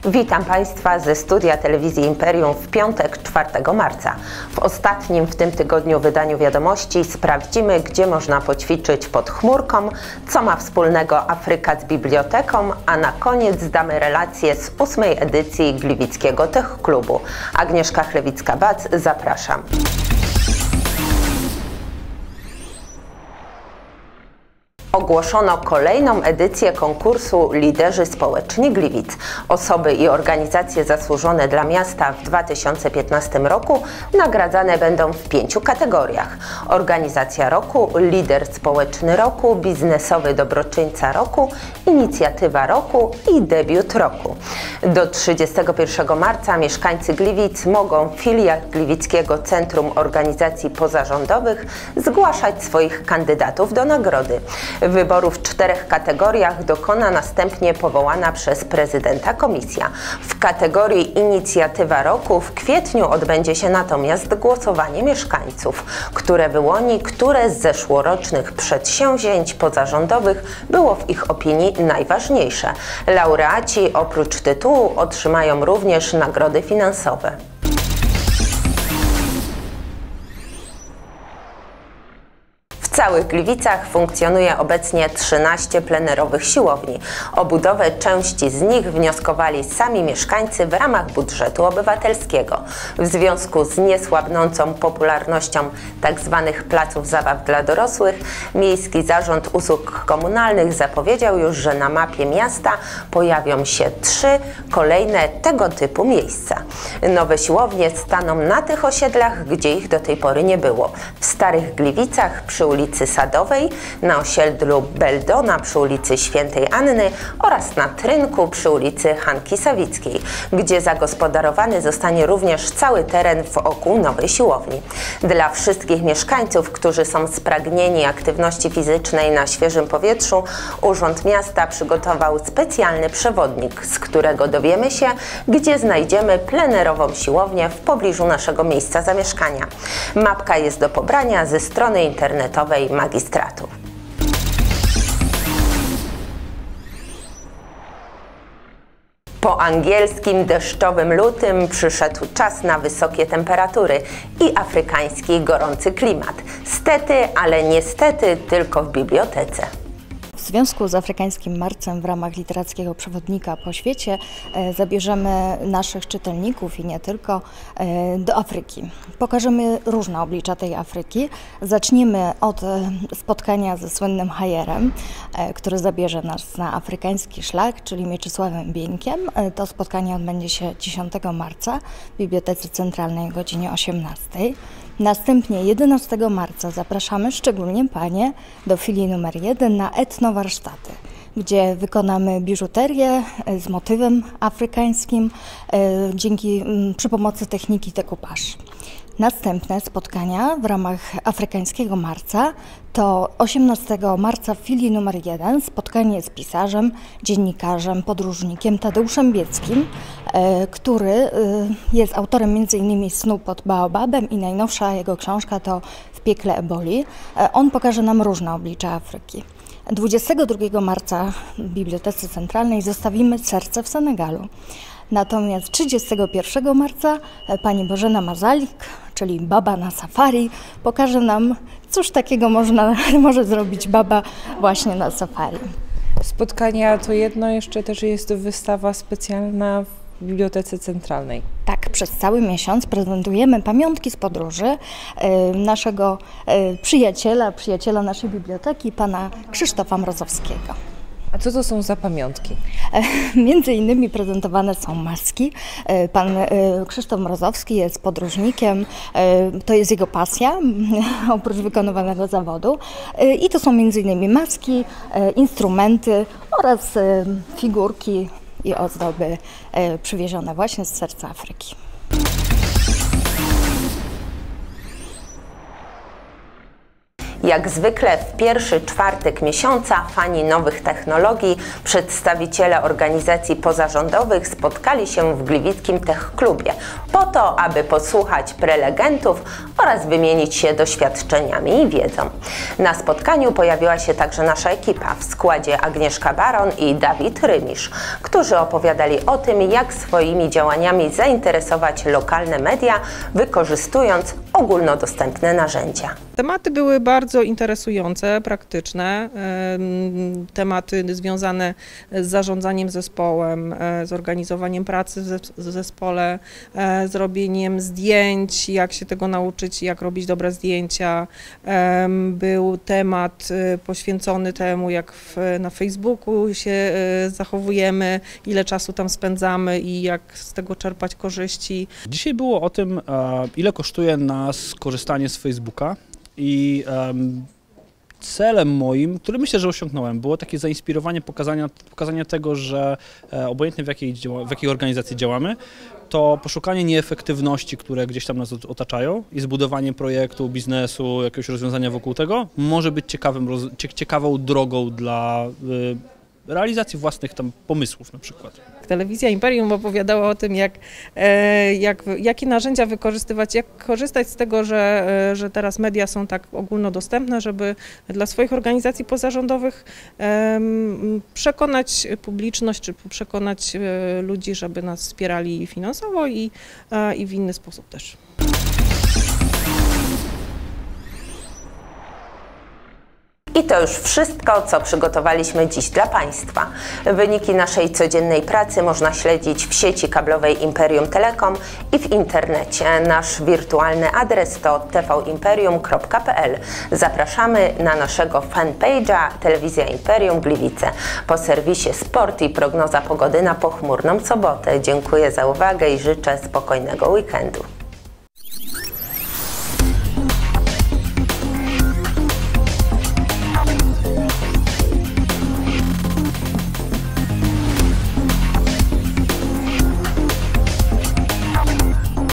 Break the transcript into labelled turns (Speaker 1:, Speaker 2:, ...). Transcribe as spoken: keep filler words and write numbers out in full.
Speaker 1: Witam Państwa ze studia telewizji Imperium w piątek, czwartego marca. W ostatnim w tym tygodniu wydaniu wiadomości sprawdzimy, gdzie można poćwiczyć pod chmurką, co ma wspólnego Afryka z biblioteką, a na koniec damy relację z ósmej edycji Gliwickiego Tech Klubu. Agnieszka Chlewicka-Bac, zapraszam. Ogłoszono kolejną edycję konkursu Liderzy Społeczni Gliwic. Osoby i organizacje zasłużone dla miasta w dwa tysiące piętnastym roku nagradzane będą w pięciu kategoriach: Organizacja Roku, Lider Społeczny Roku, Biznesowy Dobroczyńca Roku, Inicjatywa Roku i Debiut Roku. Do trzydziestego pierwszego marca mieszkańcy Gliwic mogą w filiach Gliwickiego Centrum Organizacji Pozarządowych zgłaszać swoich kandydatów do nagrody. Wyboru w czterech kategoriach dokona następnie powołana przez prezydenta komisja. W kategorii Inicjatywa Roku w kwietniu odbędzie się natomiast głosowanie mieszkańców, które wyłoni, które z zeszłorocznych przedsięwzięć pozarządowych było w ich opinii najważniejsze. Laureaci oprócz tytułu otrzymają również nagrody finansowe. W całych Gliwicach funkcjonuje obecnie trzynaście plenerowych siłowni. O budowę części z nich wnioskowali sami mieszkańcy w ramach budżetu obywatelskiego. W związku z niesłabnącą popularnością tzw. placów zabaw dla dorosłych, Miejski Zarząd Usług Komunalnych zapowiedział już, że na mapie miasta pojawią się trzy kolejne tego typu miejsca. Nowe siłownie staną na tych osiedlach, gdzie ich do tej pory nie było. W Starych Gliwicach przy ulicy ulicy Sadowej, na osiedlu Beldona przy ulicy Świętej Anny oraz na Trynku przy ulicy Hanki Sawickiej, gdzie zagospodarowany zostanie również cały teren wokół nowej siłowni. Dla wszystkich mieszkańców, którzy są spragnieni aktywności fizycznej na świeżym powietrzu, Urząd Miasta przygotował specjalny przewodnik, z którego dowiemy się, gdzie znajdziemy plenerową siłownię w pobliżu naszego miejsca zamieszkania. Mapka jest do pobrania ze strony internetowej magistratu. Po angielskim deszczowym lutym przyszedł czas na wysokie temperatury i afrykański gorący klimat. Stety, ale niestety tylko w bibliotece.
Speaker 2: W związku z Afrykańskim Marcem w ramach literackiego przewodnika po świecie e, zabierzemy naszych czytelników i nie tylko e, do Afryki. Pokażemy różne oblicza tej Afryki. Zaczniemy od e, spotkania ze słynnym Hajerem, e, który zabierze nas na afrykański szlak, czyli Mieczysławem Bieńkiem. E, to spotkanie odbędzie się dziesiątego marca w Bibliotece Centralnej o godzinie osiemnastej. Następnie jedenastego marca zapraszamy szczególnie Panie do filii numer jeden na etnowarsztaty, gdzie wykonamy biżuterię z motywem afrykańskim dzięki, przy pomocy techniki decoupage. Następne spotkania w ramach Afrykańskiego Marca to osiemnastego marca w filii numer jeden spotkanie z pisarzem, dziennikarzem, podróżnikiem Tadeuszem Bieckim, który jest autorem między innymi Snu pod Baobabem i najnowsza jego książka to W piekle eboli. On pokaże nam różne oblicza Afryki. dwudziestego drugiego marca w Bibliotece Centralnej zostawimy Serce w Senegalu. Natomiast trzydziestego pierwszego marca pani Bożena Mazalik, czyli baba na safari, pokaże nam, cóż takiego można, może zrobić baba właśnie na safari.
Speaker 3: Spotkania to jedno, jeszcze też jest wystawa specjalna w Bibliotece Centralnej.
Speaker 2: Tak, przez cały miesiąc prezentujemy pamiątki z podróży y, naszego y, przyjaciela, przyjaciela naszej biblioteki, pana Krzysztofa Mrozowskiego.
Speaker 3: A co to są za pamiątki?
Speaker 2: Między innymi prezentowane są maski. Pan Krzysztof Mrozowski jest podróżnikiem, to jest jego pasja, oprócz wykonywanego zawodu. I to są między innymi maski, instrumenty oraz figurki i ozdoby przywiezione właśnie z serca Afryki.
Speaker 1: Jak zwykle w pierwszy czwartek miesiąca fani nowych technologii, przedstawiciele organizacji pozarządowych spotkali się w Gliwickim Tech Klubie po to, aby posłuchać prelegentów oraz wymienić się doświadczeniami i wiedzą. Na spotkaniu pojawiła się także nasza ekipa w składzie Agnieszka Baron i Dawid Rymisz, którzy opowiadali o tym, jak swoimi działaniami zainteresować lokalne media, wykorzystując ogólnodostępne narzędzia.
Speaker 4: Tematy były bardzo interesujące, praktyczne. Tematy związane z zarządzaniem zespołem, z organizowaniem pracy w zespole, zrobieniem zdjęć, jak się tego nauczyć, jak robić dobre zdjęcia. Był temat poświęcony temu, jak na Facebooku się zachowujemy, ile czasu tam spędzamy i jak z tego czerpać korzyści.
Speaker 5: Dzisiaj było o tym, ile kosztuje nas korzystanie z Facebooka. I um, celem moim, który myślę, że osiągnąłem, było takie zainspirowanie, pokazania, pokazania tego, że e, obojętnie w jakiej, w jakiej organizacji działamy, to poszukanie nieefektywności, które gdzieś tam nas otaczają i zbudowanie projektu, biznesu, jakiegoś rozwiązania wokół tego może być ciekawym, ciekawą drogą dla y, realizacji własnych tam pomysłów na przykład.
Speaker 4: Telewizja Imperium opowiadała o tym, jak, jak, jakie narzędzia wykorzystywać, jak korzystać z tego, że, że teraz media są tak ogólnodostępne, żeby dla swoich organizacji pozarządowych przekonać publiczność, czy przekonać ludzi, żeby nas wspierali finansowo i, i w inny sposób też.
Speaker 1: I to już wszystko, co przygotowaliśmy dziś dla Państwa. Wyniki naszej codziennej pracy można śledzić w sieci kablowej Imperium Telekom i w internecie. Nasz wirtualny adres to t v imperium kropka p l. Zapraszamy na naszego fanpage'a Telewizja Imperium Gliwice. Po serwisie Sport i prognoza pogody na pochmurną sobotę. Dziękuję za uwagę i życzę spokojnego weekendu.